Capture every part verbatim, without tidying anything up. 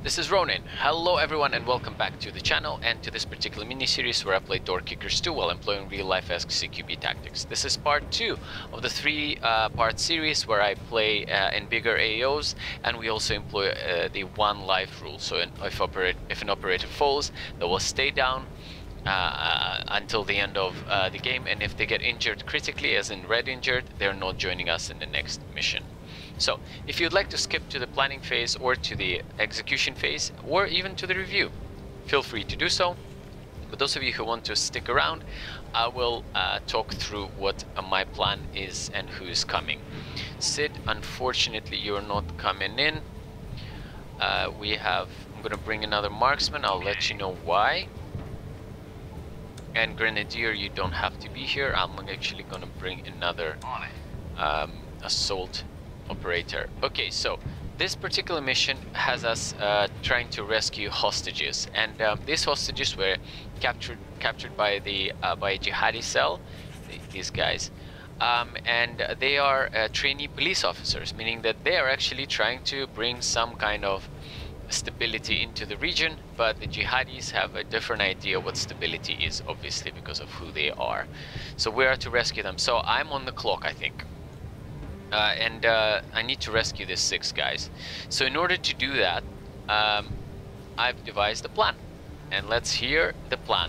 This is Ronin. Hello everyone and welcome back to the channel and to this particular mini-series where I play Door Kickers two while employing real-life-esque C Q B tactics. This is part two of the three-part uh, series where I play uh, in bigger A Os, and we also employ uh, the one life rule. So in, if, operate, if an operative falls, they will stay down uh, until the end of uh, the game, and if they get injured critically, as in red injured, they're not joining us in the next mission. So, if you'd like to skip to the planning phase or to the execution phase or even to the review, feel free to do so. For those of you who want to stick around, I will uh, talk through what uh, my plan is and who is coming. Sid, unfortunately you're not coming in. Uh, we have, I'm going to bring another marksman, I'll let you know why. And Grenadier, you don't have to be here. I'm actually going to bring another um, assault operator. Okay, so this particular mission has us uh, trying to rescue hostages, and um, these hostages were captured captured by the uh, by a jihadi cell, the, these guys, um, and they are uh, trainee police officers, meaning that they are actually trying to bring some kind of stability into the region, but the jihadis have a different idea what stability is, obviously because of who they are. So we are to rescue them. So I'm on the clock, I think. Uh, and uh, I need to rescue these six guys. So in order to do that, um, I've devised a plan. And let's hear the plan.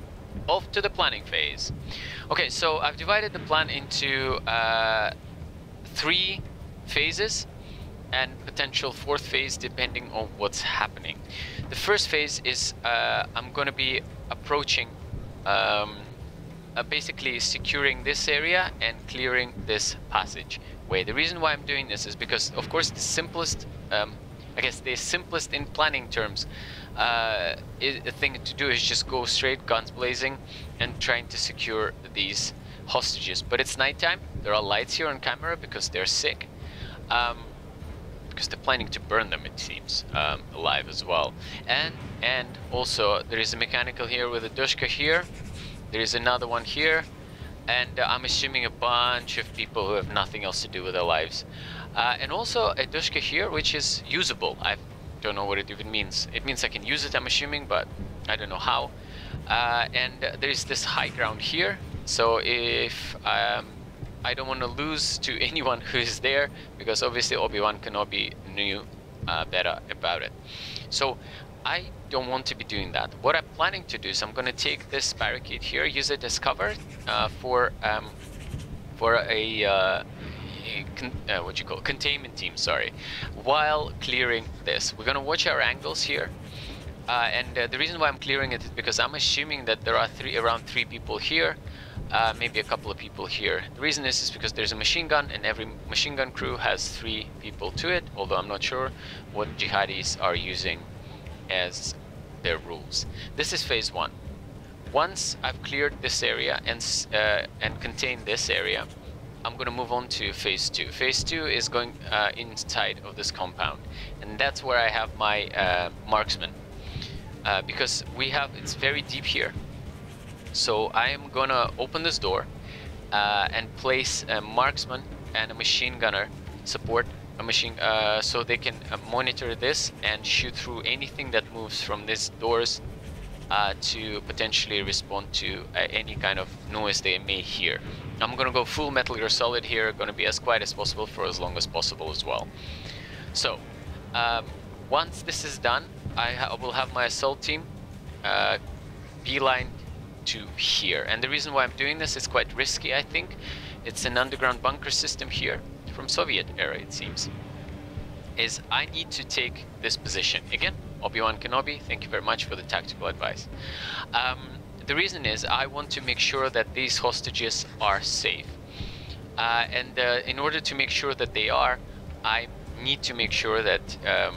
Off to the planning phase. Okay, so I've divided the plan into uh, three phases and potential fourth phase depending on what's happening. The first phase is uh, I'm going to be approaching um, uh, basically securing this area and clearing this passage way. The reason why I'm doing this is because, of course, the simplest, um, I guess the simplest in planning terms, uh, is, the thing to do is just go straight, guns blazing, and trying to secure these hostages. But it's nighttime. There are lights here on camera because they're sick, um, because they're planning to burn them, it seems, um, alive as well. And and also there is a mechanical here with a dushka here. There is another one here. And uh, I'm assuming a bunch of people who have nothing else to do with their lives. Uh, and also a dushka here, which is usable. I don't know what it even means. It means I can use it, I'm assuming, but I don't know how. Uh, and uh, there's this high ground here. So if um, I don't want to lose to anyone who is there, because obviously Obi-Wan Kenobi knew uh, better about it. So I don't want to be doing that. What I'm planning to do is I'm going to take this barricade here, use it as cover uh, for um, for a, uh, a con uh, what you call containment team. Sorry, while clearing this, we're going to watch our angles here. Uh, and uh, the reason why I'm clearing it is because I'm assuming that there are three around three people here, uh, maybe a couple of people here. The reason is is because there's a machine gun, and every machine gun crew has three people to it. Although I'm not sure what jihadis are using as their rules. This is phase one. Once I've cleared this area and uh, and contained this area, I'm going to move on to phase two. Phase two is going uh, inside of this compound, and that's where I have my uh, marksman, uh, because we have it's very deep here. So I am gonna open this door uh, and place a marksman and a machine gunner support a machine uh, so they can uh, monitor this and shoot through anything that moves from these doors uh, to potentially respond to uh, any kind of noise they may hear. I'm gonna go full Metal Gear Solid here, gonna be as quiet as possible for as long as possible as well. So um, once this is done, I ha will have my assault team uh, beeline to here, and the reason why I'm doing this is quite risky. I think it's an underground bunker system here from Soviet era, it seems. Is I need to take this position again. Obi-Wan Kenobi, thank you very much for the tactical advice. Um, the reason is I want to make sure that these hostages are safe, uh, and uh, in order to make sure that they are, I need to make sure that um,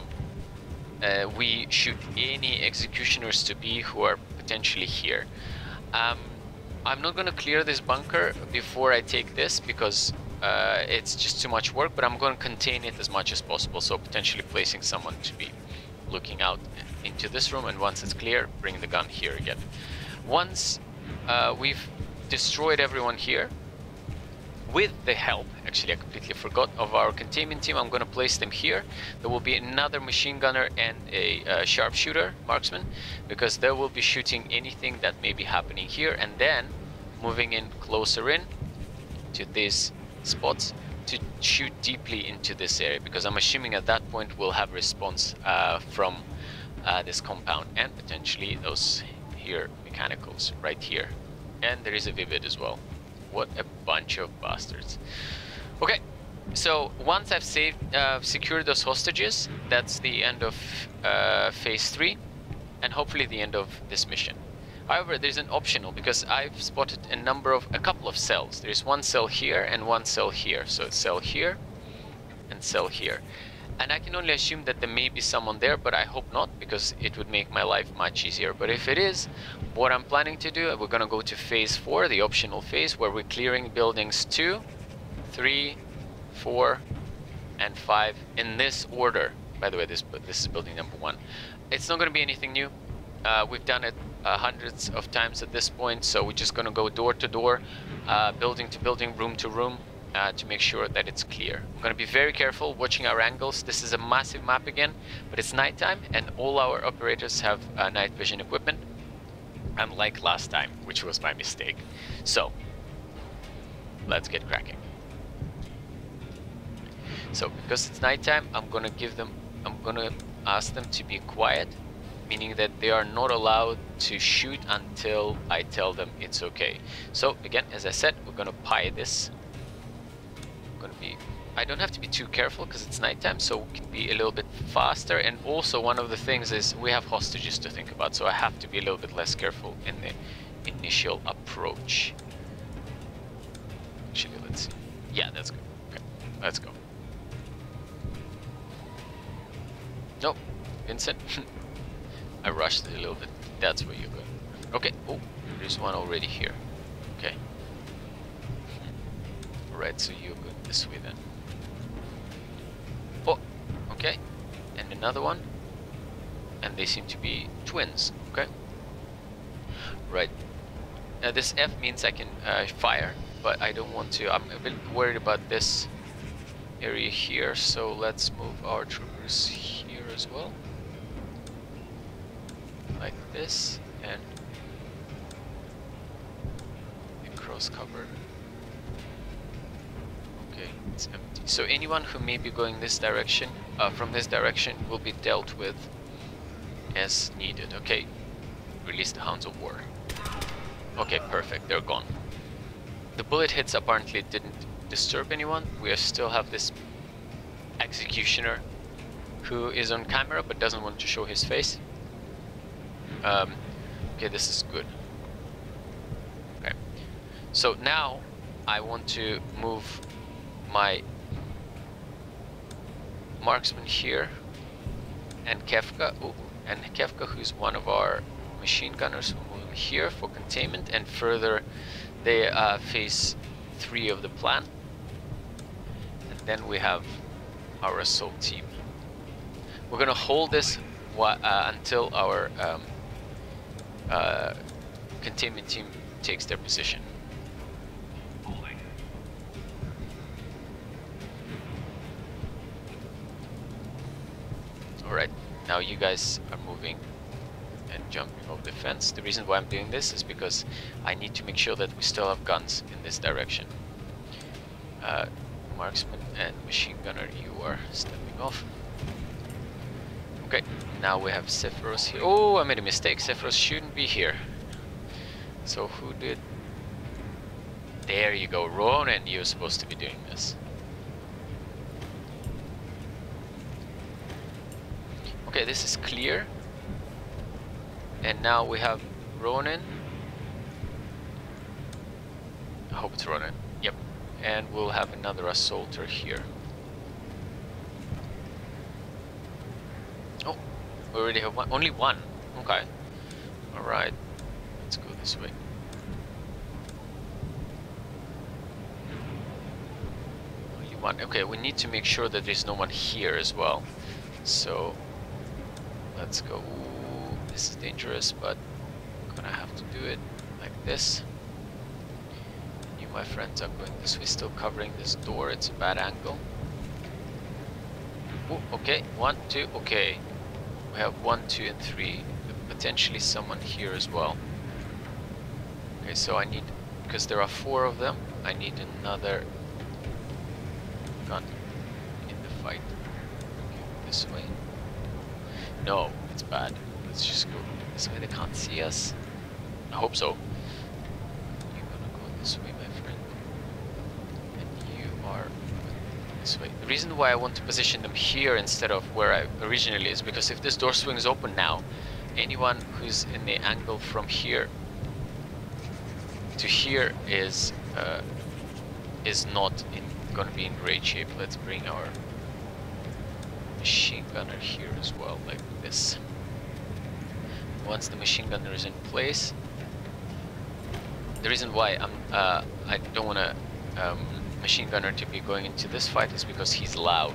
uh, we shoot any executioners to be who are potentially here. Um, I'm not going to clear this bunker before I take this because uh, it's just too much work, but I'm going to contain it as much as possible, so potentially placing someone to be looking out into this room, and once it's clear, bring the gun here again. Once uh, we've destroyed everyone here, with the help, actually I completely forgot, of our containment team. I'm going to place them here. There will be another machine gunner and a uh, sharpshooter marksman, because they will be shooting anything that may be happening here, and then moving in closer in to these spots to shoot deeply into this area, because I'm assuming at that point we'll have response uh, from uh, this compound and potentially those here mechanicals right here. And there is a Vivid as well. What a bunch of bastards. Okay, so once I've saved, uh, secured those hostages, that's the end of uh, phase three, and hopefully the end of this mission. However, there's an optional, because I've spotted a number of, a couple of cells. There's one cell here and one cell here. So it's cell here and cell here. And I can only assume that there may be someone there, but I hope not, because it would make my life much easier. But if it is, what I'm planning to do, we're gonna go to phase four, the optional phase, where we're clearing buildings two, three, four, and five in this order. By the way, this this is building number one. It's not gonna be anything new. Uh, we've done it uh, hundreds of times at this point, so we're just gonna go door to door, uh, building to building, room to room, Uh, to make sure that it's clear. We're going to be very careful watching our angles. This is a massive map again, but it's nighttime and all our operators have uh, night vision equipment, unlike last time, which was my mistake. So let's get cracking. So because it's nighttime, I'm going to give them, I'm going to ask them to be quiet, meaning that they are not allowed to shoot until I tell them it's okay. So again, as I said, we're going to pie this. Going to be, I don't have to be too careful because it's nighttime, so we can be a little bit faster. And also one of the things is we have hostages to think about, so I have to be a little bit less careful in the initial approach. Actually, let's see. Yeah, that's good. Okay, let's go. Nope, Vincent. I rushed it a little bit. That's where you're going. Okay. Oh, there's one already here. Okay. Right, so you're good this way then. Oh, okay. And another one. And they seem to be twins, okay? Right. Now this F means I can uh, fire, but I don't want to. I'm a bit worried about this area here, so let's move our troopers here as well. Like this, and cross cover. It's empty. So anyone who may be going this direction, uh, from this direction, will be dealt with as needed. Okay, release the Hounds of War. Okay, perfect, they're gone. The bullet hits apparently didn't disturb anyone. We still have this executioner who is on camera but doesn't want to show his face. Um, okay, this is good. Okay, so now I want to move my marksman here, and Kefka, ooh, and Kefka, who's one of our machine gunners, will move here for containment, and further they uh, phase three of the plan. And then we have our assault team. We're gonna hold this uh, until our um, uh, containment team takes their position. Alright, now you guys are moving and jumping over the fence. The reason why I'm doing this is because I need to make sure that we still have guns in this direction. Uh, marksman and machine gunner, you are stepping off. Okay, now we have Sephiroth here. Oh, I made a mistake. Sephiroth shouldn't be here. So who did? There you go, Ronan, you're supposed to be doing this. Okay, this is clear. And now we have Ronan. I hope it's Ronan. Yep. And we'll have another assaulter here. Oh, we already have one. Only one. Okay. Alright. Let's go this way. Only one. Okay, we need to make sure that there's no one here as well. So let's go. Ooh, this is dangerous, but I'm gonna have to do it like this. You my friends are going this way, still covering this door. It's a bad angle. Oh, okay, one, two, okay. We have one, two, and three. Potentially someone here as well. Okay, so I need, because there are four of them, I need another gun in the fight. Okay, this way. No, it's bad. Let's just go this way. They can't see us. I hope so. You're gonna go this way, my friend. And you are this way. The reason why I want to position them here instead of where I originally is because if this door swings open now, anyone who's in the angle from here to here is uh, is not in, gonna be in great shape. Let's bring our machine gunner here as well, like this. Once the machine gunner is in place, the reason why I'm uh, I don't want to um, machine gunner to be going into this fight is because he's loud.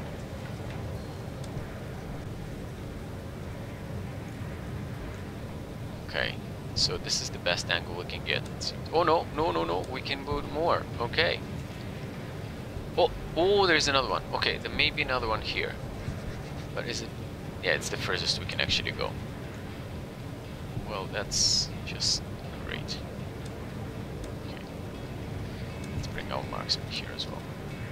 Okay, so this is the best angle we can get. Oh no, no, no, no, we can move more. Okay. Oh, oh, there's another one. Okay, there may be another one here. But is it? Yeah, it's the furthest we can actually go. Well, that's just great. Okay. Let's bring our marksman here as well.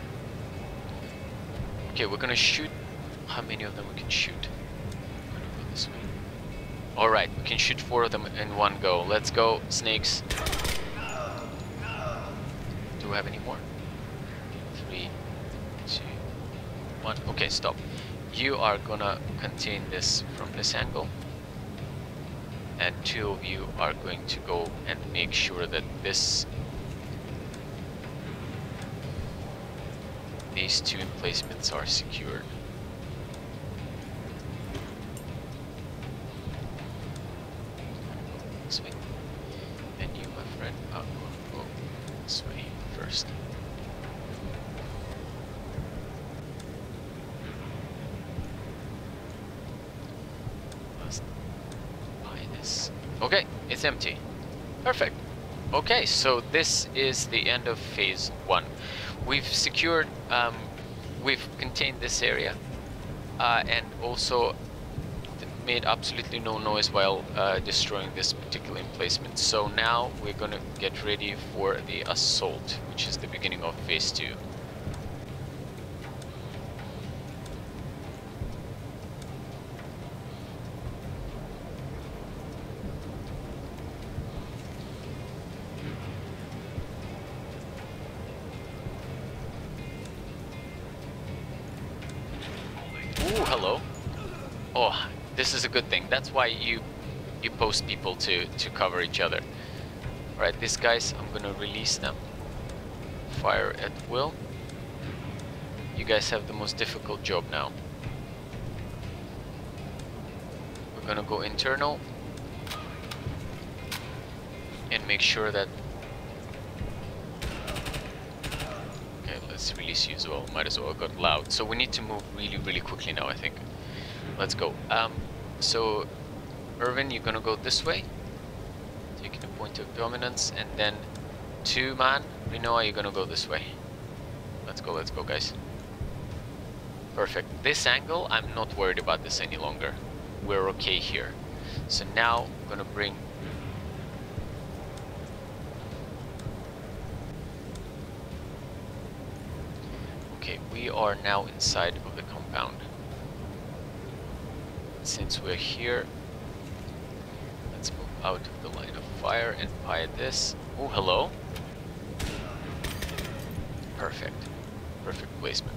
Okay, we're gonna shoot. How many of them we can shoot? I'm gonna go this way. Alright, we can shoot four of them in one go. Let's go, snakes. Do we have any more? Three, two, one. Okay, stop. You are gonna contain this from this angle. And two of you are going to go and make sure that this these two emplacements are secured. This way. And you, my friend, are going to go this way first. Okay, it's empty. Perfect. Okay, so this is the end of phase one. We've secured, um, we've contained this area, uh, and also made absolutely no noise while uh, destroying this particular emplacement. So now we're gonna get ready for the assault, which is the beginning of phase two. Ooh, hello. Oh, this is a good thing. That's why you you post people to to cover each other. All right, these guys, I'm gonna release them. Fire at will. You guys have the most difficult job now. We're gonna go internal and make sure that. Okay, let's release you as well. Might as well. It got loud. So we need to move really, really quickly now, I think. Let's go. Um, so, Irvin, you're gonna go this way, taking a point of dominance, and then two man, Rinoa, you're gonna go this way. Let's go, let's go, guys. Perfect. This angle, I'm not worried about this any longer. We're okay here. So now I'm gonna bring. Okay, we are now inside of the compound. Since we're here, let's move out of the line of fire and fire this. Oh, hello. Perfect. Perfect placement.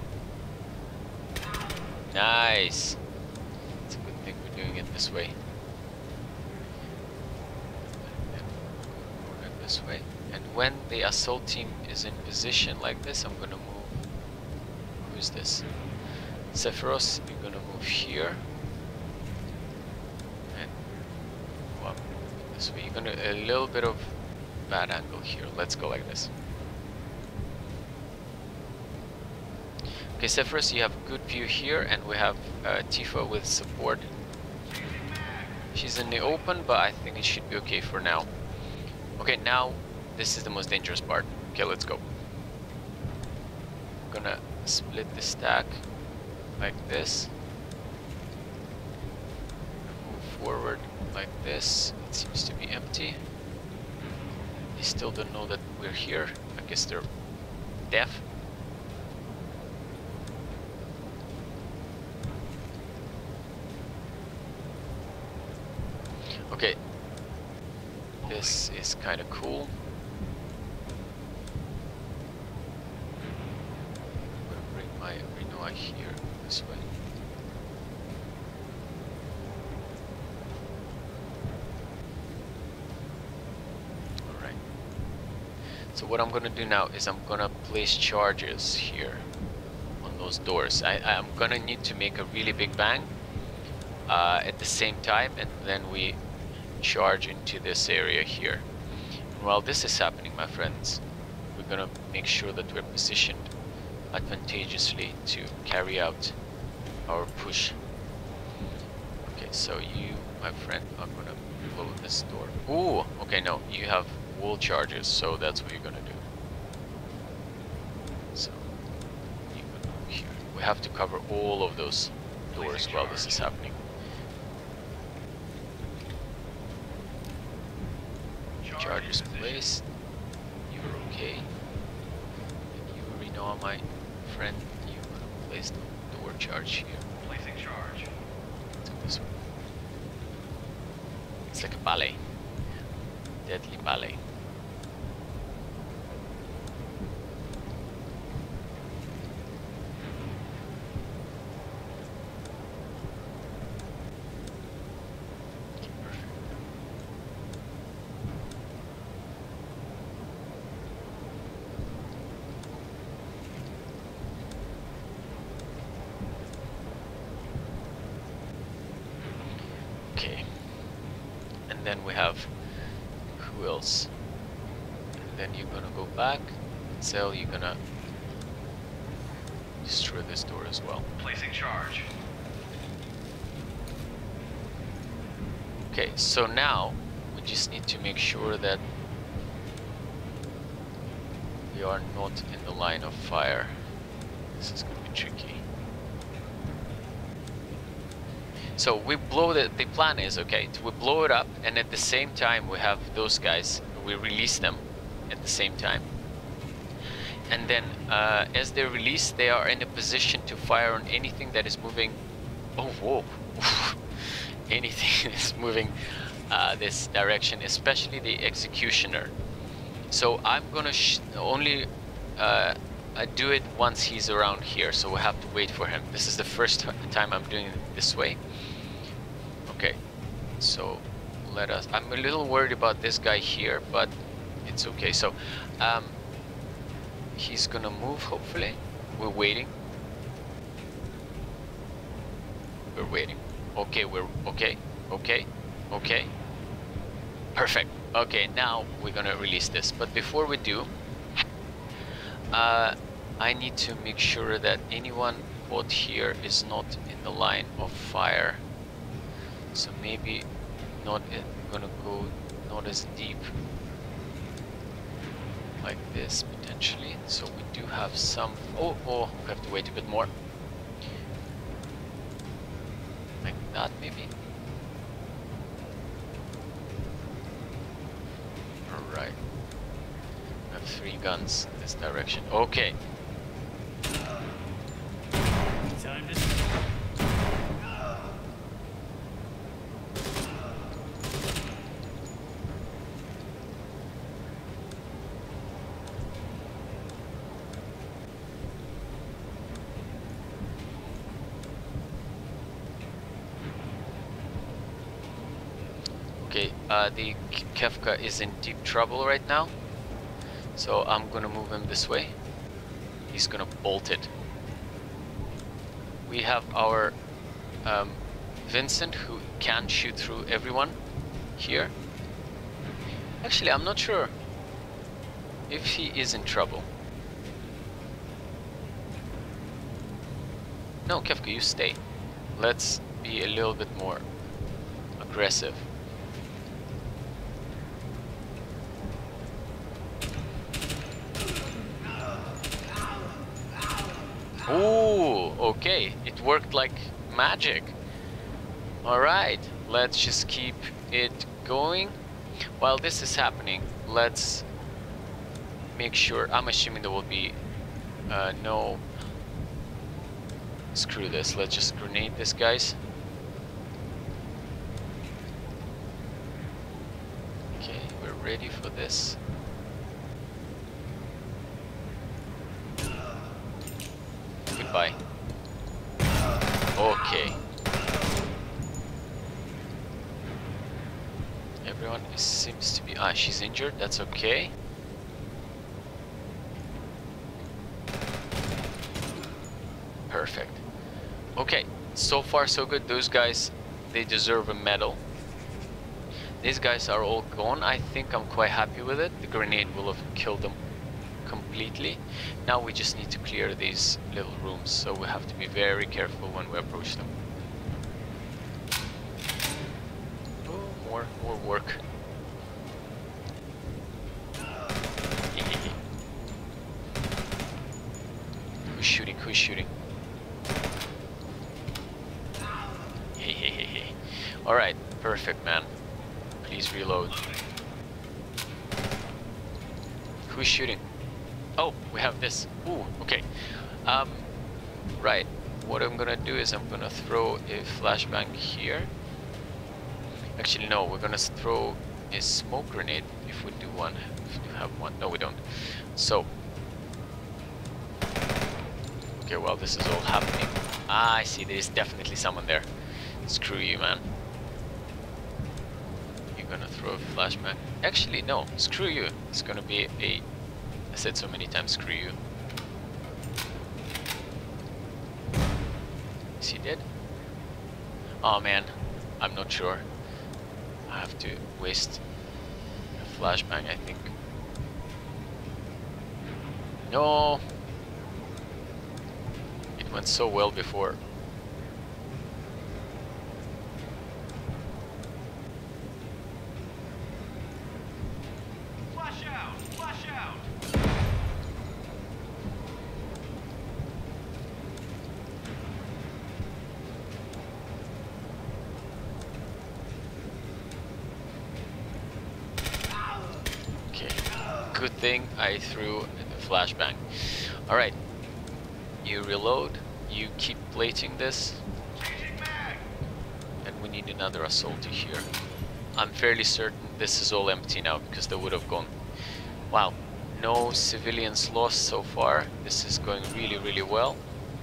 Nice. It's a good thing we're doing it this way. And then this way. And when the assault team is in position like this, I'm gonna move. Who's this? Sephiros, you're gonna move here. So you're gonna a little bit of bad angle here. Let's go like this. Okay, Sephiroth, you have good view here, and we have uh, Tifa with support. She's in the open, but I think it should be okay for now. Okay, now this is the most dangerous part. Okay, let's go. I'm gonna split the stack like this. Move forward like this. It seems to be empty. They still don't know that we're here. I guess they're deaf. Okay. This is kind of cool. I'm gonna bring my Renoa here this way. Alright. So what I'm gonna do now is I'm gonna place charges here on those doors. I, I'm gonna need to make a really big bang uh, at the same time, and then we charge into this area here. And while this is happening, my friends, we're gonna make sure that we're positioned advantageously to carry out our push. Okay, so you, my friend, are gonna blow this door. Ooh, okay, no, you have wall charges, so that's what you're gonna do. So you're gonna go here. We have to cover all of those doors while this is happening. Charges placed. You're okay. And you, Reno, my friend, you're gonna place the door charge here. Placing charge. Let's go this way. It's like a ballet. Deadly ballet. Okay, and then we have who else? And then you're gonna go back. Cell, you're gonna destroy this door as well. Placing charge. Okay, so now we just need to make sure that we are not in the line of fire. This is gonna be tricky. So we blow the, the plan is, okay, we blow it up, and at the same time we have those guys, we release them at the same time. And then uh, as they're released, they are in a position to fire on anything that is moving. Oh, whoa. Anything that's moving uh, this direction, especially the executioner. So I'm gonna sh only uh, I do it once he's around here, so we have to wait for him. This is the first time I'm doing it this way. Okay, so let us, I'm a little worried about this guy here, but it's okay. So um, he's gonna move, hopefully. We're waiting. We're waiting. Okay, we're okay, okay, okay. Perfect. Okay, now we're gonna release this. But before we do, uh, I need to make sure that anyone caught here is not in the line of fire. So maybe not it, gonna go not as deep like this potentially. So we do have some. Oh, oh, we have to wait a bit more. Like that, maybe. All right. We have three guns in this direction. Okay. Time to. Okay, uh, the Kefka is in deep trouble right now, so I'm gonna move him this way. He's gonna bolt it. We have our um, Vincent, who can shoot through everyone here. Actually, I'm not sure if he is in trouble. No, Kefka, you stay. Let's be a little bit more aggressive. Ooh, okay. It worked like magic. Alright, let's just keep it going. While this is happening, let's make sure. I'm assuming there will be uh, no. Screw this. Let's just grenade this, guys. Okay, we're ready for this. Goodbye. Okay. Everyone is, seems to be. Ah, she's injured. That's okay. Perfect. Okay, so far so good. Those guys, they deserve a medal. These guys are all gone. I think I'm quite happy with it. The grenade will have killed them completely. Now we just need to clear these little rooms, so we have to be very careful when we approach them. Oh, more, more work. Who's shooting? Who's shooting? Hey, hey, hey, hey. Alright, perfect, man. Please reload. Who's shooting? Oh, we have this. Ooh, okay. Um, right. What I'm gonna do is I'm gonna throw a flashbang here. Actually, no, we're gonna throw a smoke grenade if we do one. If we have one. No, we don't. So. Okay, well, this is all happening. Ah, I see. There is definitely someone there. Screw you, man. You're gonna throw a flashbang. Actually, no. Screw you. It's gonna be a... I said so many times, screw you. Is he dead? Oh man, I'm not sure. I have to waste a flashbang, I think. No! It went so well before. Flash out! Flash out! Okay, good thing I threw the flashbang. Alright, you reload, you keep plating this, and we need another assault here. I'm fairly certain this is all empty now because they would have gone. Wow, no civilians lost so far. This is going really, really well.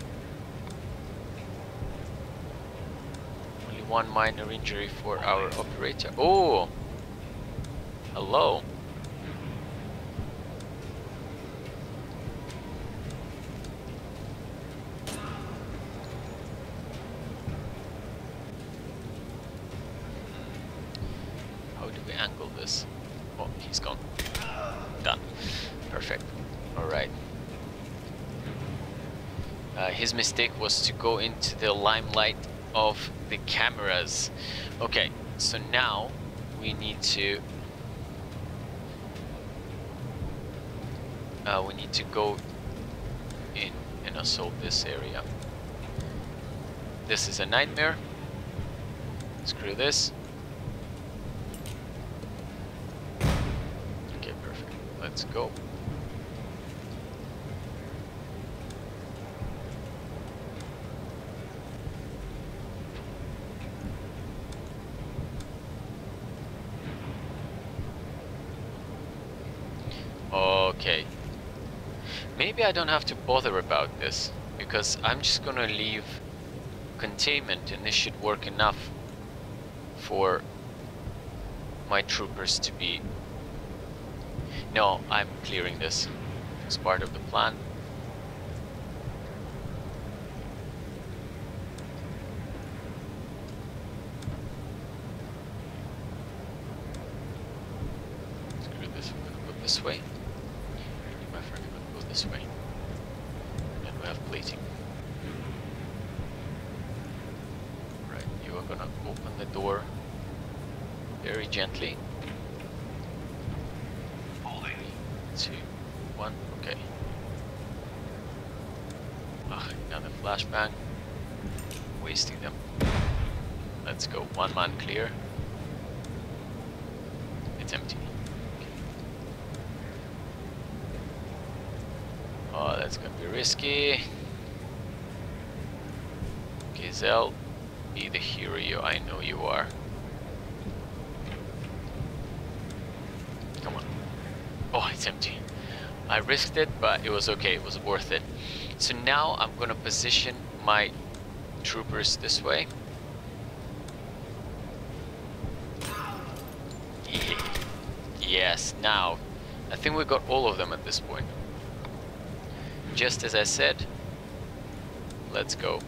Only one minor injury for our operator. Oh! Hello. How do we angle this? Oh, he's gone. Done. Perfect. Alright. Uh, his mistake was to go into the limelight of the cameras. Okay, so now we need to uh, we need to go in and assault this area. This is a nightmare. Screw this. Okay, perfect. Let's go. Okay. Maybe I don't have to bother about this, because I'm just gonna leave containment and this should work enough for my troopers to be... No, I'm clearing this. It's part of the plan. Screw this, we're gonna go this way. My friend, we're gonna go this way. And we have plating. Right, you are gonna open the door very gently. Holding. Two, one, okay. Ugh, flashbang. Wasting them. Let's go. One man clear. It's empty. Okay. Oh, that's gonna be risky. Okay, Zell, be the hero you I know you are. Come on. Oh, it's empty. I risked it, but it was okay. It was worth it. So now I'm gonna position my troopers this way. Yeah. Yes, now I think we got all of them at this point. Just as I said, let's go.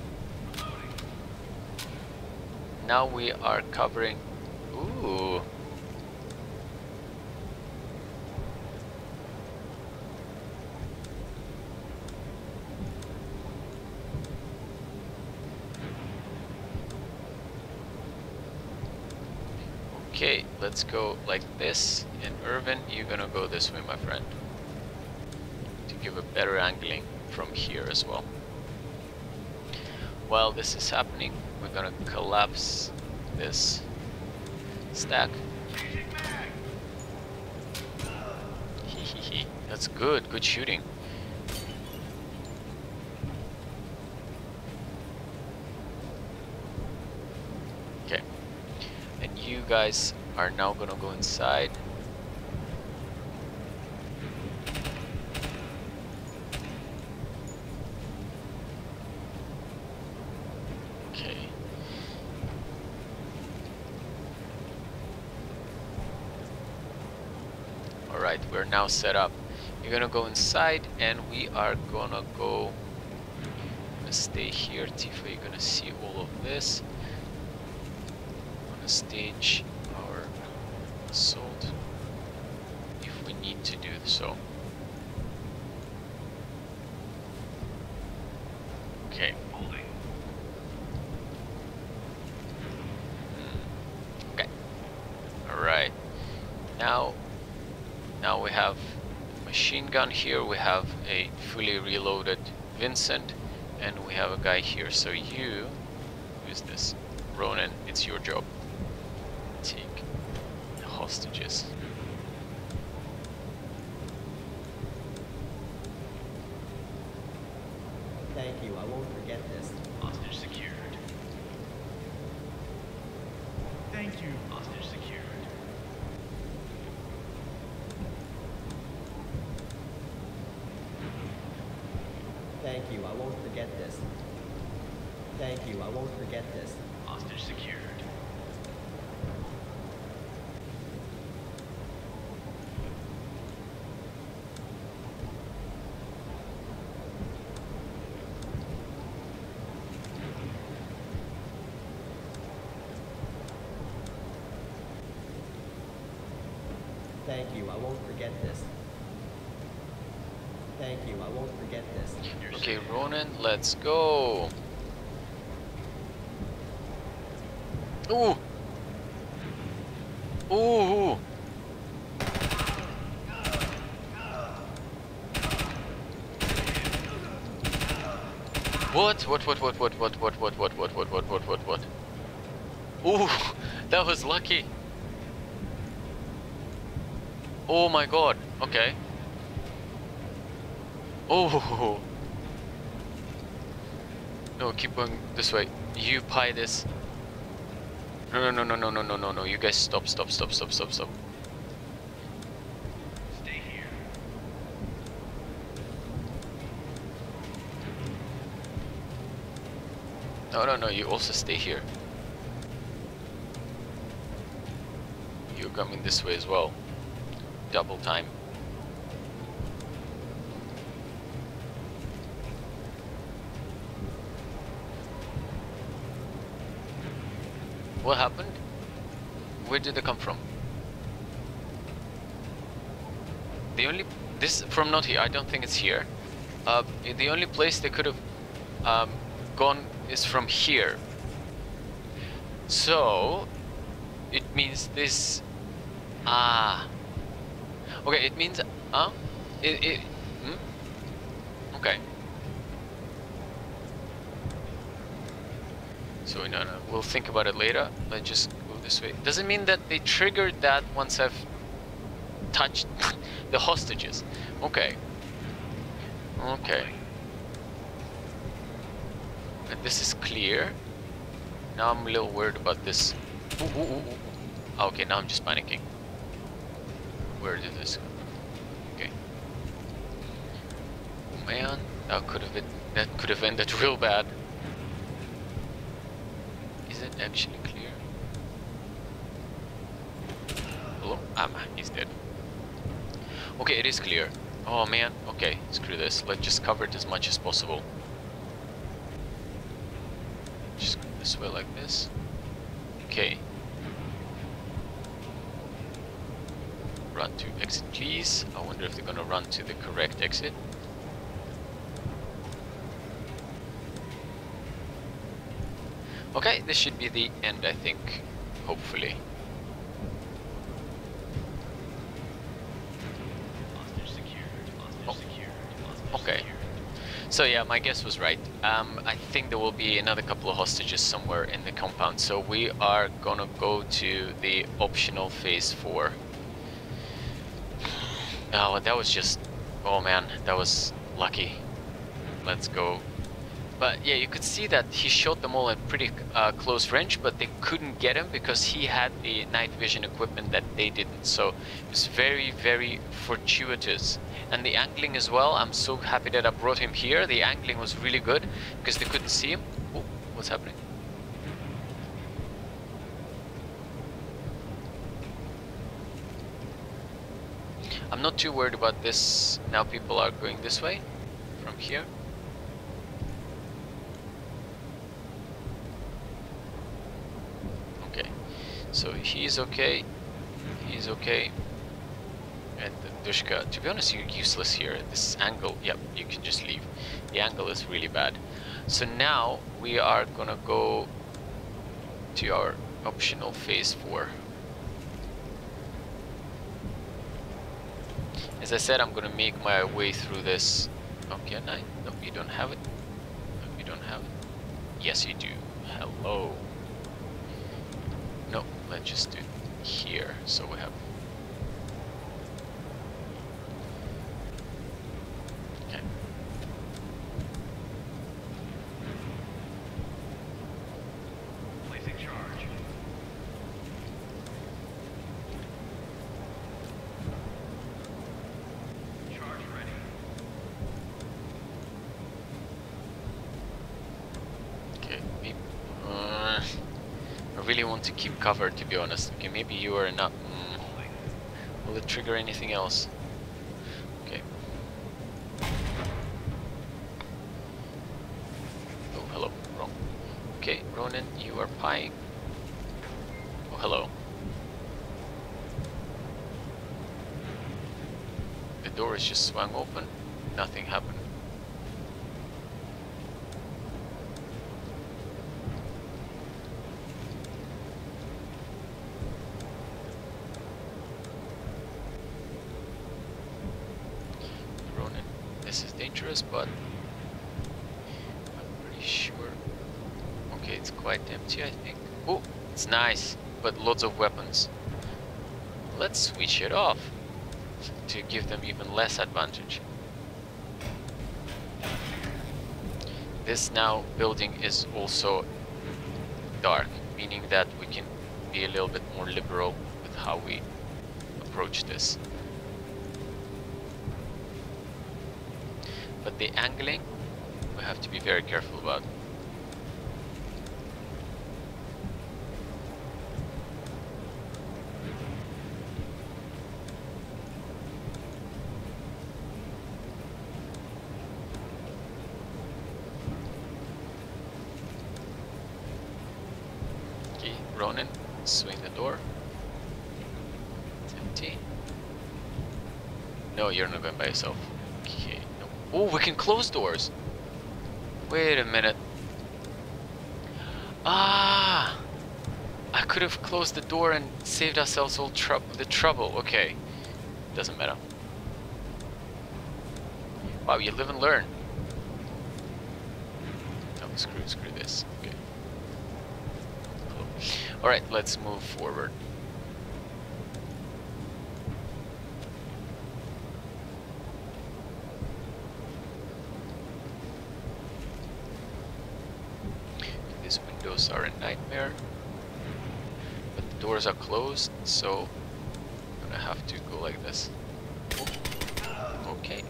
Now we are covering. Ooh. Okay, let's go like this. And Irvin, you're gonna go this way, my friend. To give a better angling from here as well. While this is happening, we're gonna collapse this stack. Hehehe. That's good, good shooting. Okay. And you guys are now gonna go inside. Okay. Alright, we're now set up. You're gonna go inside and we are gonna go. I'm gonna stay here. Tifa, you're gonna see all of this. Stage our assault if we need to do so. Okay. Holding. Mm. Okay. All right. Now, now we have a machine gun here. We have a fully reloaded Vincent, and we have a guy here. So you, who's this? Ronan. It's your job. Take the hostages. Thank you, I won't forget this. Hostage secured. Thank you. Hostage secured. Thank you, I won't forget this. Thank you, I won't forget this. Hostage secured. Thank you, I won't forget this. Thank you, I won't forget this. Okay, Ronan, let's go. Ooh. Ooh. What? What? What? What? What? What? What? What? What? What? What? What? What? What? What? Ooh, that was lucky. Oh my god. Okay. Oh. No, keep going this way. You pie this. No, no, no, no, no, no, no, no. You guys stop, stop, stop, stop, stop, stop. Stay here. No, no, no. You also stay here. You're coming this way as well. Double time. What happened? Where did they come from? The only this from not here. I don't think it's here. Uh, the only place they could have um, gone is from here. So it means this. Ah. Okay. It means. Huh? It. it hmm? Okay. So no, no, we'll think about it later. Let's just go this way. Doesn't mean that they triggered that once I've touched the hostages. Okay. Okay. And this is clear. Now I'm a little worried about this. Ooh, ooh, ooh, ooh. Okay, now I'm just panicking. Where did this go? Okay. Oh, man, that could have been that could have ended real bad. Is it actually clear? Hello? Ah, man, he's dead. Okay, it is clear. Oh man, okay, screw this. Let's just cover it as much as possible. Just go this way like this. Okay. Run to exit, please. I wonder if they're gonna run to the correct exit. Okay, this should be the end, I think. Hopefully. Oh. Okay. So yeah, my guess was right. Um, I think there will be another couple of hostages somewhere in the compound. So we are gonna go to the optional phase four. Oh, that was just... Oh man, that was lucky. Let's go. But yeah, you could see that he shot them all at pretty uh, close range, but they couldn't get him because he had the night vision equipment that they didn't. So it was very, very fortuitous. And the angling as well, I'm so happy that I brought him here. The angling was really good because they couldn't see him. Oh, what's happening? I'm not too worried about this. Now people are going this way from here. Okay, so he's okay. He's okay. And Dushka, to be honest, you're useless here. This angle, yep, you can just leave. The angle is really bad. So now we are gonna go to our optional phase four. As I said, I'm gonna make my way through this. Okay, no, no, you don't have it. No, you don't have it. Yes, you do. Hello. No, let's just do it here. So we have. Okay. Placing charge. Charge ready. Okay, maybe, uh, I really want to keep cover, to be honest. Okay, maybe you are not. Mm, will it trigger anything else? Okay. Oh, hello. Wrong. Okay, Ronan, you are pieing. Oh, hello. The door is just swung open. Nothing happened. Ronan, this is dangerous, but I'm pretty sure. Okay, it's quite empty, I think. Oh, it's nice, but lots of weapons. Let's switch it off to give them even less advantage. This now building is also dark, meaning that we can be a little bit more liberal with how we approach this. But the angling, we have to be very careful about. Okay, Ronan, swing the door. It's empty. No, you're not going by yourself. Okay. No. Oh, we can close doors. Wait a minute. Ah! I could have closed the door and saved ourselves all trou the trouble. Okay. Doesn't matter. Wow, you live and learn. Oh, screw, screw this. Okay. Alright, let's move forward. These windows are a nightmare, but the doors are closed, so I'm gonna have to go like this. Oh, okay.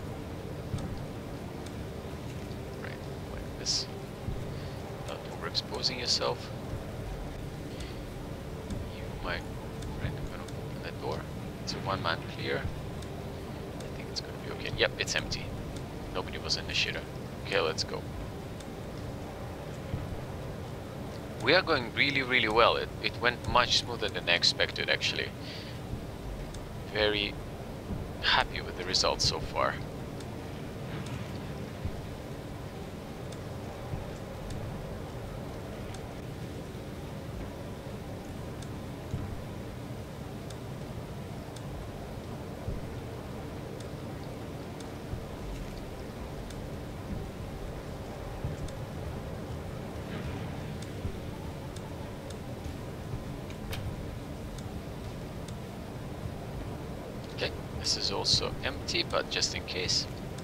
Right, like this. Not overexposing yourself. You might. Right, I'm gonna open that door. It's a one-man clear. I think it's gonna be okay. Yep, it's empty. Nobody was in the shitter. Okay, let's go. We are going really, really well. It, it went much smoother than I expected, actually. Very happy with the results so far. This is also empty, but just in case.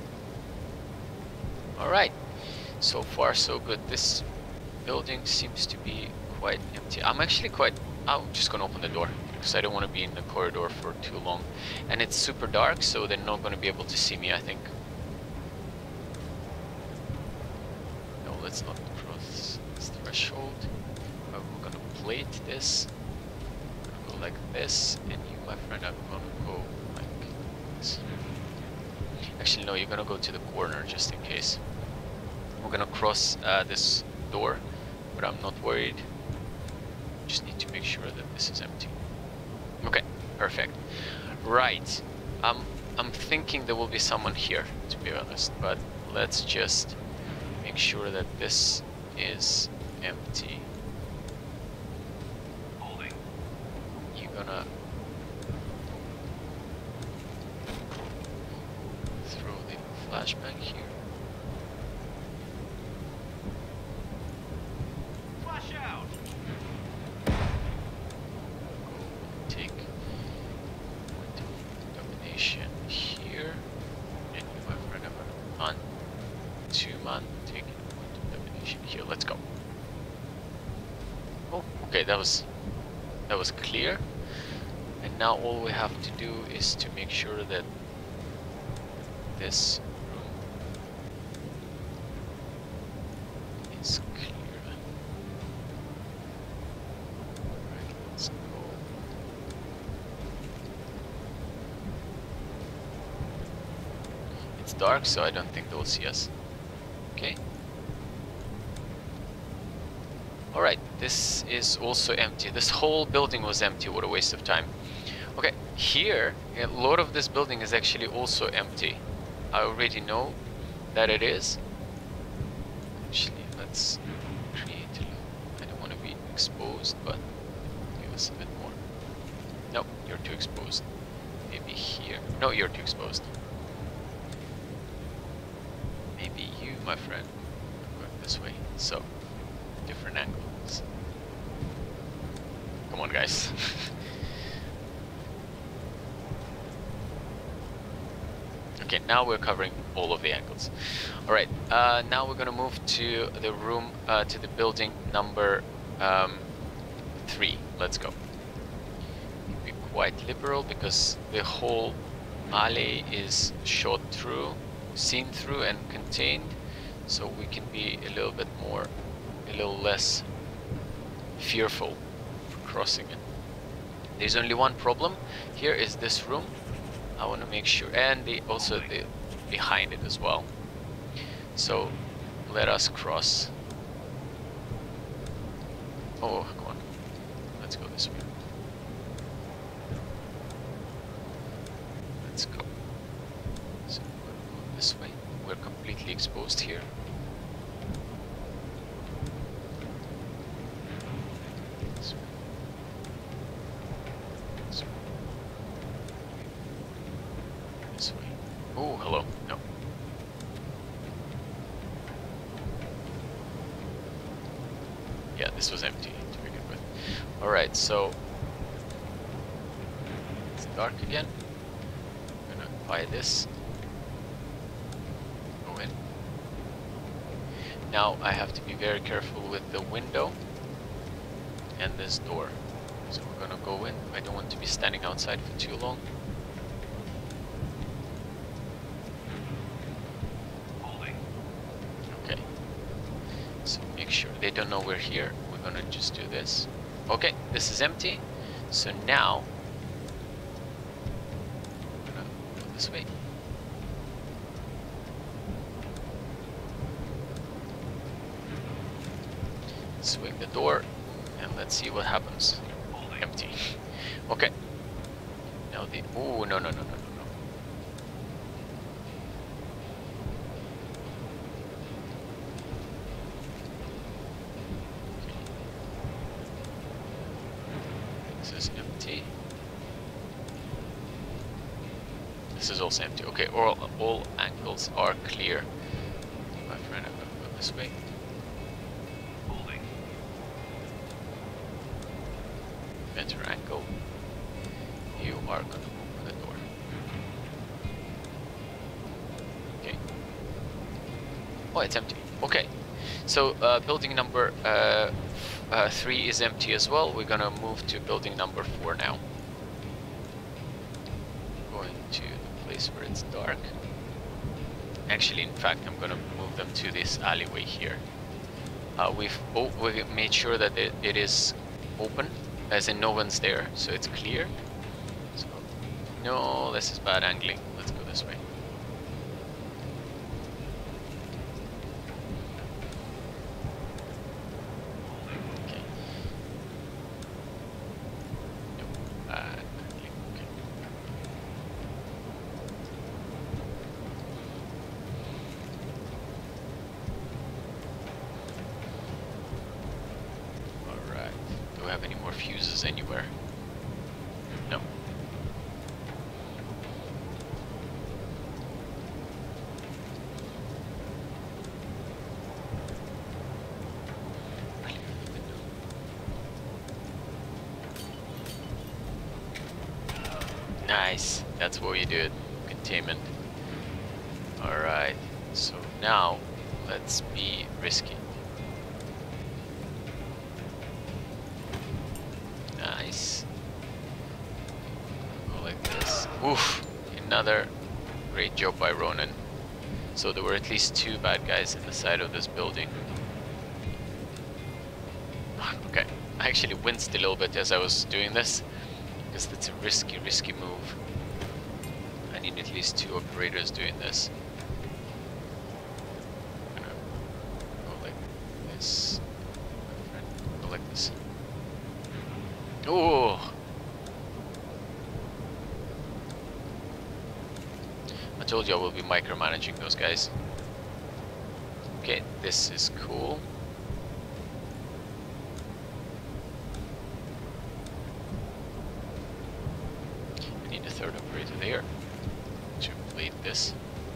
Alright, so far so good. This building seems to be quite empty. I'm actually quite... I'm just gonna open the door because I don't want to be in the corridor for too long. And it's super dark, so they're not gonna be able to see me, I think. No, let's not cross this threshold. Uh, we're gonna plate this. We're gonna go like this, and you, my friend, are gonna go like this. Actually, no, you're gonna go to the corner just in case. We're gonna cross uh, this door, but I'm not worried. Just need to make sure that this is empty. Okay, perfect. Right, um, I'm thinking there will be someone here, to be honest, but let's just make sure that this is empty. Holding. You're gonna throw the flashbang here. Flash out. Take point of domination here, and you, my friend, are on two man taking point of domination here. Let's go. Oh, okay, that was that was clear. And now all we have to do is to make sure that this room is clear. Right, let's go. It's dark, so I don't think they'll see us. Okay. Alright, this is also empty. This whole building was empty. What a waste of time. Okay, here, a lot of this building is actually also empty. I already know that it is. Actually, let's create a little... I don't want to be exposed, but give us a bit more. No, you're too exposed. Maybe here. No, you're too exposed. Maybe you, my friend. I'm going this way. So, different angles. Come on, guys. Okay, now we're covering all of the angles. All right, uh, now we're gonna move to the room, uh, to the building number um, three. Let's go. Be quite liberal because the whole alley is shot through, seen through, and contained, so we can be a little bit more, a little less fearful for crossing it. There's only one problem. Here is this room. I want to make sure, and the also the behind it as well. So let us cross. Oh, come on. Let's go this way. Let's go. So we're going to go this way. We're completely exposed here. This way. This way. This way. Oh, hello. No. Yeah, this was empty to begin with. Alright, so it's dark again. I'm gonna buy this. Go in. Now I have to be very careful with the window and this door. So we're gonna go in. I don't want to be standing outside for too long. Holding. Okay. So make sure they don't know we're here. We're gonna just do this. Okay, this is empty. So now I'm gonna go this way. Swing the door and let's see what happens. Holding. Empty. Okay. Now the oh no no no no no no. This is empty. This is also empty. Okay, all all angles are clear. My friend, I'm gonna go this way. Holding. Better angle. You are gonna open the door. Okay. Oh, it's empty. Okay. So uh, building number uh, uh, three is empty as well. We're gonna move to building number four now. Going to the place where it's dark. Actually, in fact, I'm gonna move them to this alleyway here. Uh, we've oh, we made sure that it, it is open, as in no one's there, so it's clear. So, no, this is bad angling. Let's go this way. Okay. Nope, bad angling. Okay. Alright. Do we have any more fuses anywhere? No. Clear the window. Nice. That's what we did. Containment. Alright. So now let's be risky. Nice. Go like this. Oof. Another great job by Ronan. So there were at least two bad guys in the side of this building. Okay. I actually winced a little bit as I was doing this, because that's a risky, risky move. I need at least two operators doing this. I'm gonna go like this. My friend, go like this. Oh! I told you I will be micromanaging those guys. Okay, this is cool. I need a third operator there to lead this.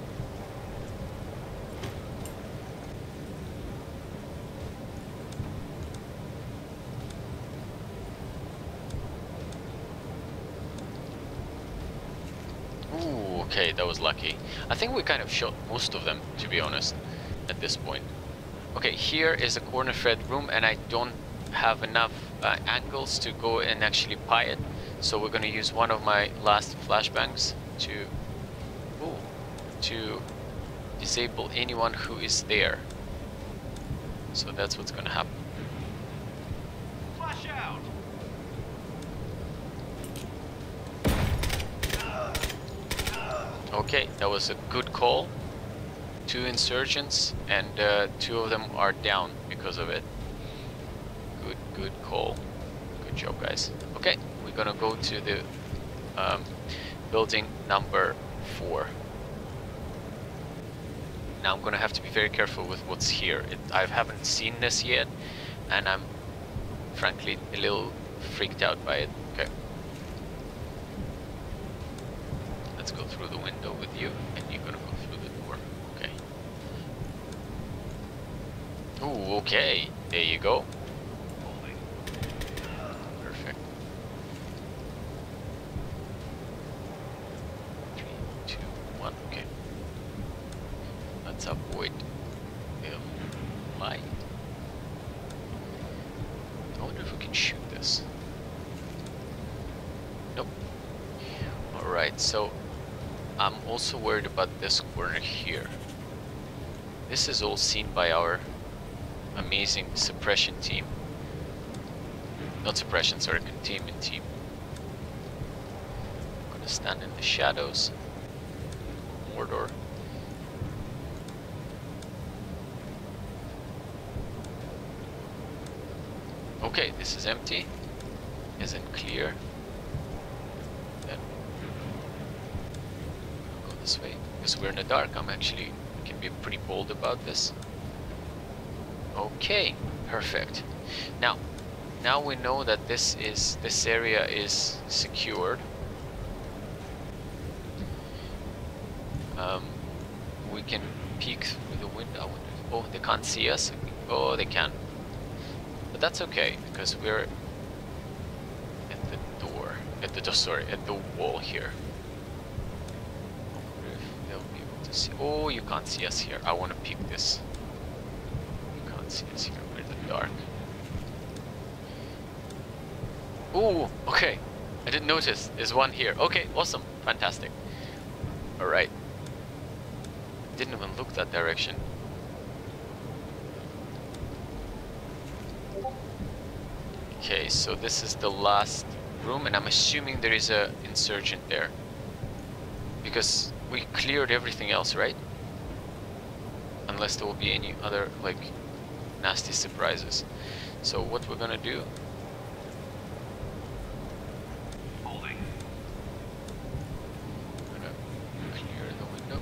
Ooh, okay, that was lucky. I think we kind of shot most of them, to be honest, at this point. Okay, here is a corner thread room, and I don't have enough uh, angles to go and actually pie it. So we're gonna use one of my last flashbangs to, ooh, to disable anyone who is there. So that's what's gonna happen. Flash out. Okay, that was a good call. Two insurgents, and uh, two of them are down because of it. Good, good call. Good job, guys. Okay, we're gonna go to the um, building number four. Now I'm gonna have to be very careful with what's here. It, I haven't seen this yet, and I'm frankly a little freaked out by it. Okay. Let's go through the window with you, and you're gonna go through the door. Okay. Ooh, okay. There you go. Holding. we can shoot this. Nope. Alright, so I'm also worried about this corner here. This is all seen by our amazing suppression team. Not suppression, sorry, containment team. I'm gonna stand in the shadows. Mordor. Okay, this is empty. Isn't clear. Then I'll go this way. Because we're in the dark, I'm actually can be pretty bold about this. Okay, perfect. Now now we know that this is this area is secured. Um, we can peek through the window. Oh, they can't see us. Oh, they can. But that's okay because we're at the door. At the door. Sorry, at the wall here. They'll be able to see. Oh, you can't see us here. I want to peek this. You can't see us here. We're in the dark. Oh, okay. I didn't notice. There's one here. Okay, awesome, fantastic. All right. Didn't even look that direction. Okay, so this is the last room, and I'm assuming there is a insurgent there. Because we cleared everything else, right? Unless there will be any other, like, nasty surprises. So what we're gonna do... Holding. I'm gonna clear the window.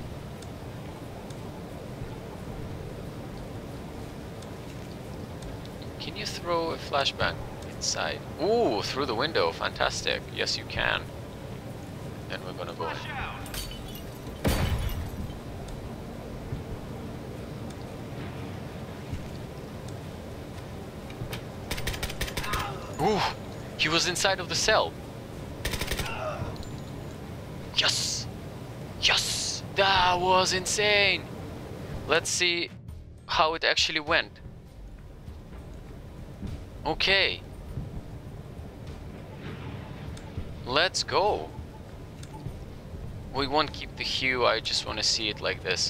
Can you throw a flashbang inside? Ooh, through the window. Fantastic. Yes, you can. Then we're gonna go in. Flash out. Ooh, he was inside of the cell. Yes! Yes! That was insane! Let's see how it actually went. Okay. Let's go. We won't keep the hue, I just want to see it like this.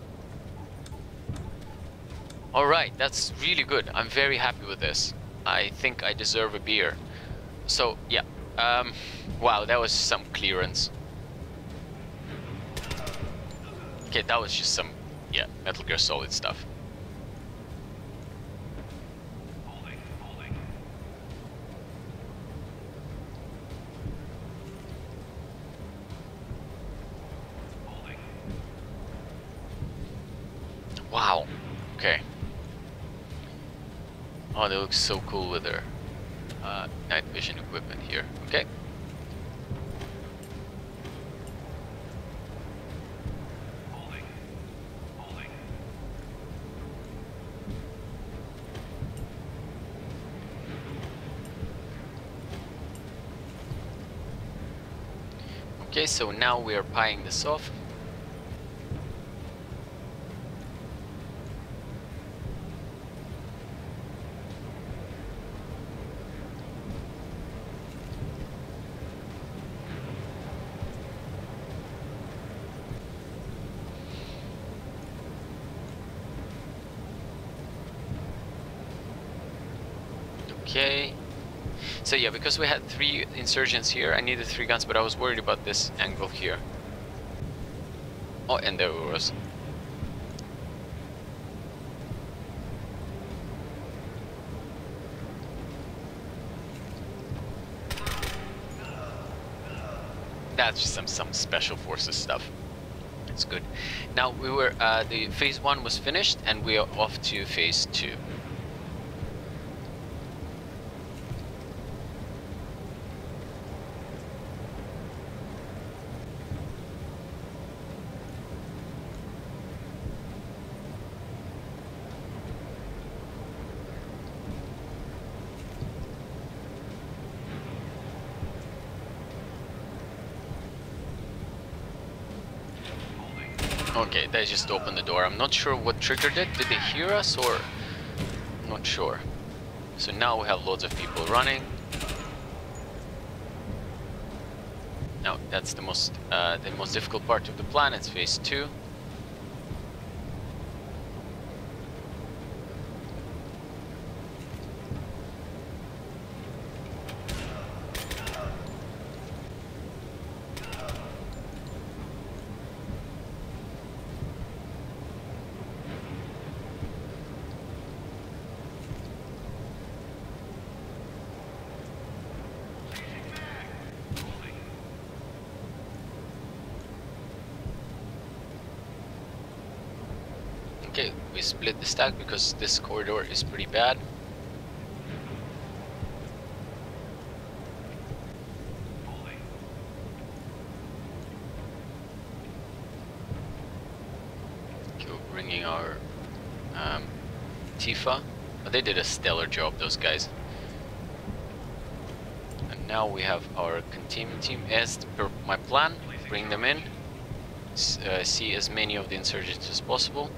Alright, that's really good. I'm very happy with this. I think I deserve a beer. So, yeah. Um, wow, that was some clearance. Okay, that was just some, yeah, Metal Gear Solid stuff. Holding. Holding. Holding. Wow. Okay. Oh, they look so cool with their uh, night vision equipment here. Okay. Holding. Holding. Okay, so now we are pieing this off. Okay. So yeah, because we had three insurgents here, I needed three guns, but I was worried about this angle here. Oh, and there it was. That's just some some special forces stuff. It's good. Now we were uh, the phase one was finished, and we are off to phase two. Okay, they just opened the door. I'm not sure what triggered it. Did they hear us or? I'm not sure. So now we have loads of people running. Now that's the most uh, the most difficult part of the plan. It's phase two. Okay, we split the stack because this corridor is pretty bad. Okay, we're bringing our um, Tifa. Oh, they did a stellar job, those guys. And now we have our containment team as per my plan. Bring them in. S uh, see as many of the insurgents as possible.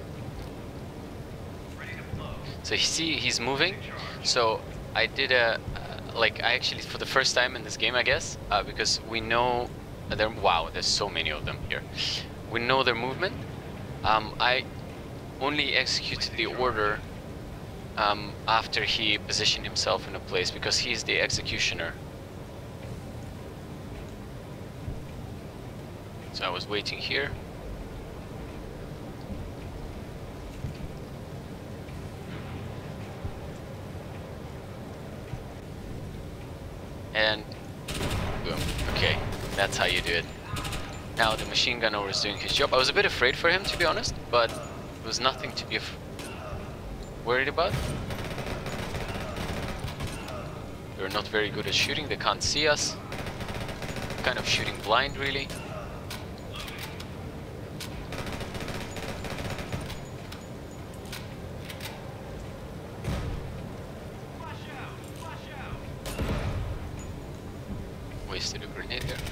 So you see he's moving, so I did a, uh, like I actually for the first time in this game I guess, uh, because we know, there. wow there's so many of them here, we know their movement. um, I only executed the order um, after he positioned himself in a place because he's the executioner. So I was waiting here. And boom. Okay, that's how you do it. Now the machine gunner is doing his job. I was a bit afraid for him, to be honest, but it was nothing to be af worried about. They're not very good at shooting. They can't see us. Kind of shooting blind, really. Wasted a grenade there.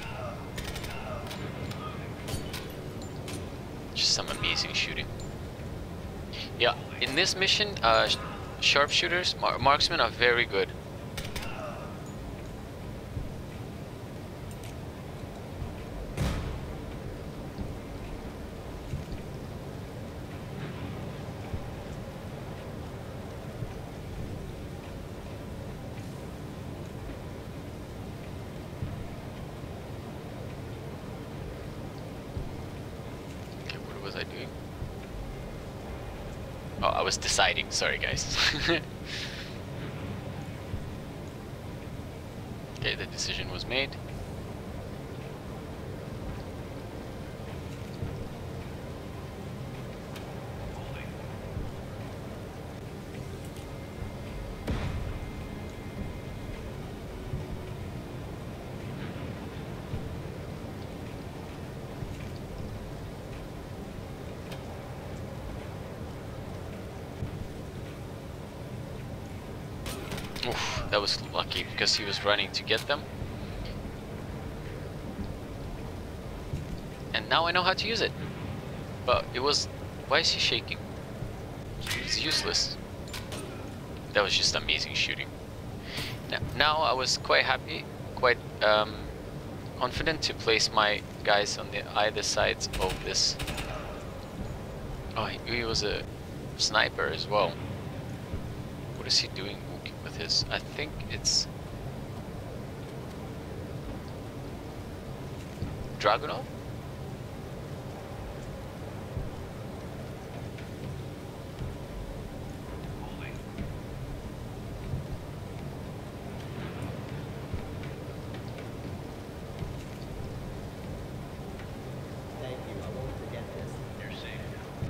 Just some amazing shooting. Yeah, in this mission, uh, sh sharpshooters, mar marksmen are very good. Was I doing? Oh, I was deciding. Sorry, guys. Okay, the decision was made. Oof, that was lucky because he was running to get them. And now I know how to use it. But it was... why is he shaking? It's useless. That was just amazing shooting. Now, now I was quite happy, quite um, confident to place my guys on the either sides of this. Oh, he, he was a sniper as well. What is he doing with his? I think it's Dragunov? Thank you, I won't forget this. You're safe.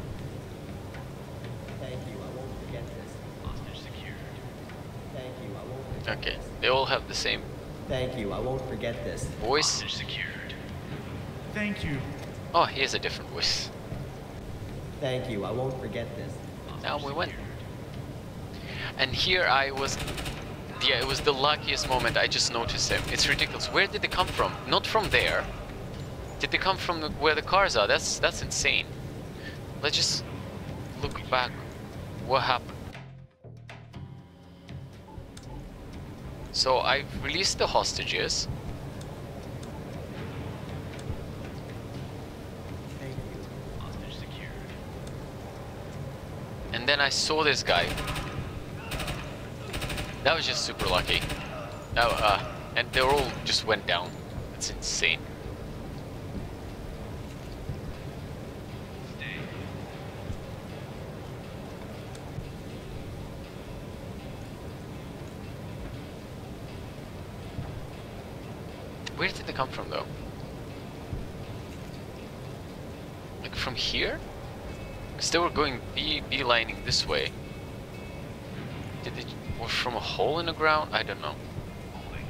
Thank you, I won't forget this. Hostage secured. Thank you, I won't forget Okay, this. they all have the same Thank you, I won't forget this. voice. Hostage secured. Thank you. Oh, he has a different voice. Thank you, I won't forget this. Now we win. And here I was, yeah, it was the luckiest moment. I just noticed him. It's ridiculous. Where did they come from? Not from there. Did they come from the, where the cars are? That's that's insane. Let's just look back. What happened? So I've released the hostages. Thank you. Hostage secured. And then I saw this guy. That was just super lucky. That, uh, and they all just went down. That's insane. Stay. Where did they come from, though? Like from here? Because they were going bee beelining this way. Did they, or from a hole in the ground? I don't know. Holding.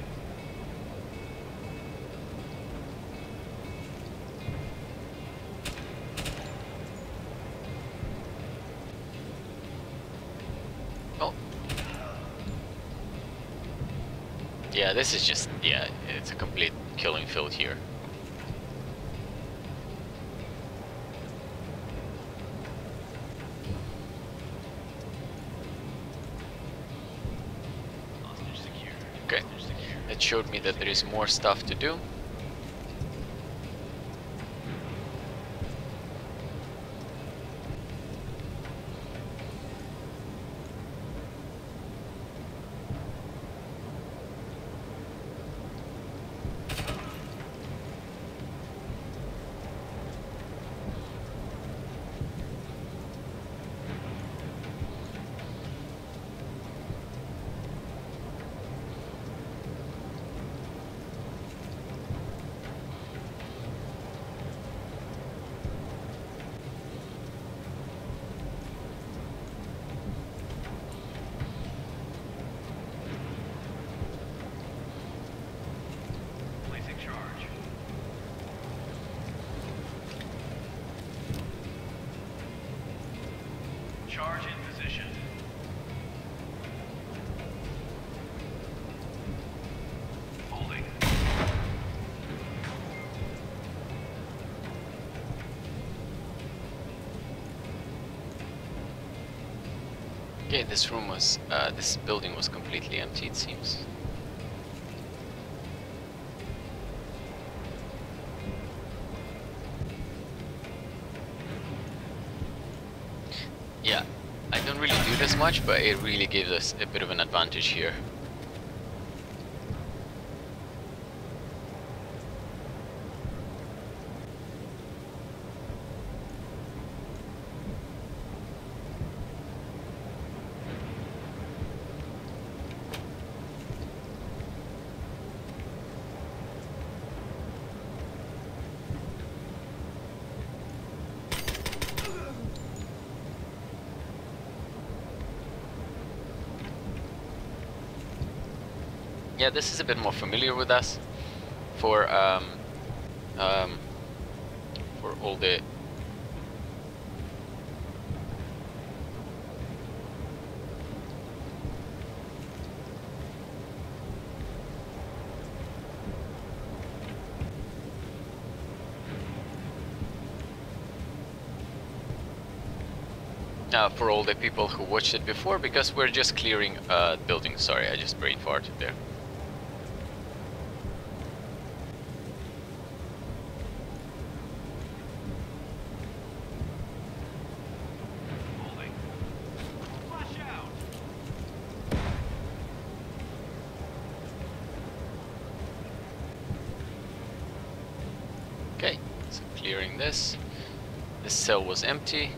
Oh. Yeah, this is just, yeah, it's a complete killing field here. Hostage secured. Okay. Hostage secured. That showed me that there is more stuff to do. Placing charge. Charge in position. Holding. Okay, this room was, uh, this building was completely empty, it seems. Yeah, I don't really do this much, but it really gives us a bit of an advantage here. Yeah, this is a bit more familiar with us for um, um, for all the uh, for all the people who watched it before, because we're just clearing uh, buildings. Sorry, I just brain farted there. Holding. Flash out. Okay, so clearing this. This cell was empty.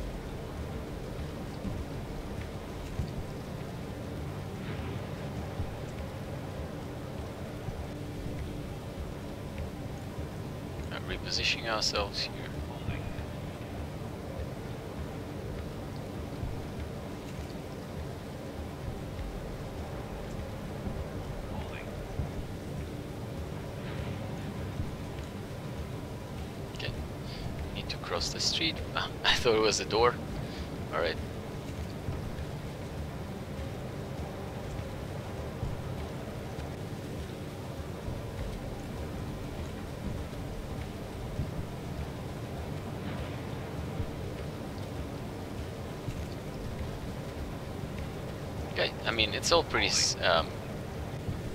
Uh, repositioning ourselves here. Holding. Holding. Okay, need to cross the street. Ah, I thought it was a door. All right. Okay, I mean, it's all pretty s- um,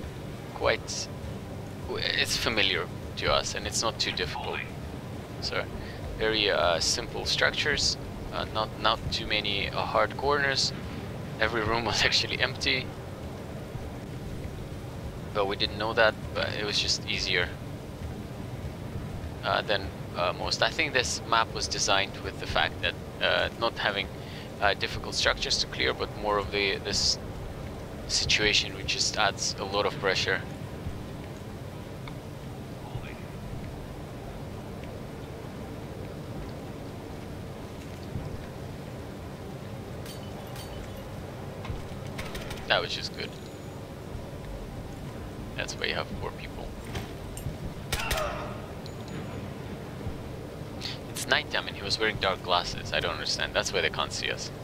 quite, it's familiar to us, and it's not too difficult. So very uh, simple structures, uh, not not too many uh, hard corners. Every room was actually empty, but we didn't know that. But it was just easier uh, than uh, most. I think this map was designed with the fact that uh, not having uh, difficult structures to clear, but more of the this situation which just adds a lot of pressure. That was just good. That's why you have four people. It's nighttime and he was wearing dark glasses. I don't understand. That's why they can't see us.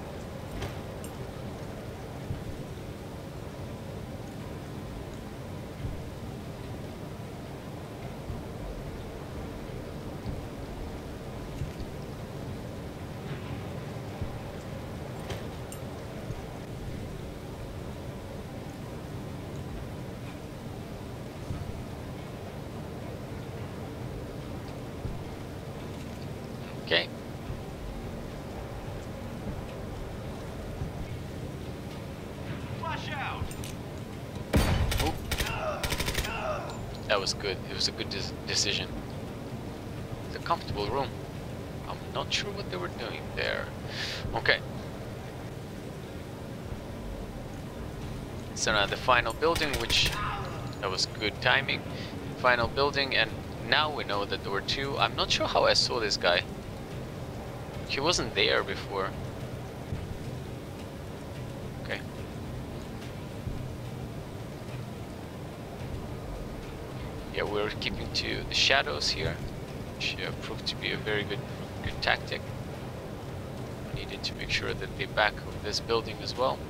Okay. Flash out. Oh. That was good. It was a good des decision. It's a comfortable room. I'm not sure what they were doing there. Okay. So now the final building, which that was good timing. Final building, and now we know that there were two. I'm not sure how I saw this guy. He wasn't there before. Okay. Yeah, we're keeping to the shadows here, which uh, proved to be a very good, good tactic. We needed to make sure that they back of this building as well.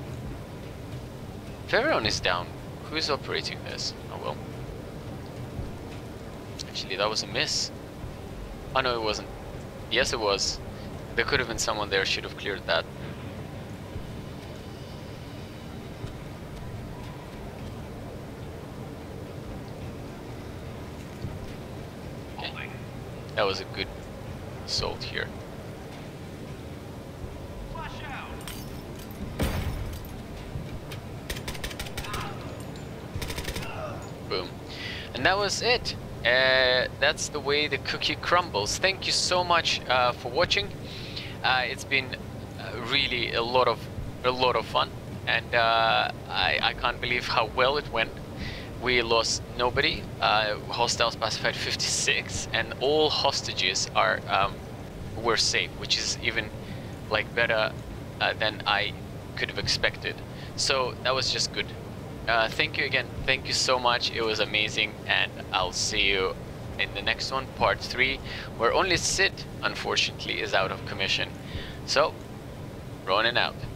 Pharaon is down. Who is operating this? Oh well. Actually, that was a miss. Oh no, it wasn't. Yes, it was. There could have been someone there, should have cleared that. Okay. That was a good assault here. Flash out. Boom. And that was it. Uh, that's the way the cookie crumbles. Thank you so much uh, for watching. Uh, it's been uh, really a lot of a lot of fun, and uh, I, I can't believe how well it went. We lost nobody. Uh, hostiles pacified fifty-six, and all hostages are um, were safe, which is even like better uh, than I could have expected. So that was just good. Uh, thank you again. Thank you so much. It was amazing, and I'll see you in the next one, part three, where only Sid, unfortunately, is out of commission. So, Ronin out.